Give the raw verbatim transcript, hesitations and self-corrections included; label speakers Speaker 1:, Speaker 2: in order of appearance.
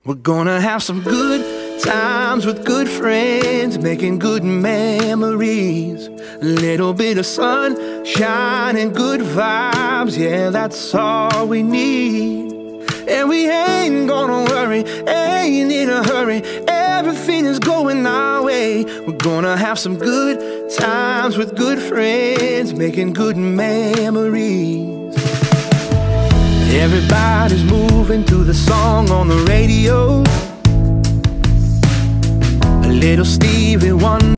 Speaker 1: We're gonna have some good times with good friends, making good memories. A little bit of sunshine and good vibes, yeah, that's all we need. And we ain't gonna worry, ain't in a hurry, everything is going our way. We're gonna have some good times with good friends, making good memories. Everybody's moving to the song on the radio. A little Stevie Wonder.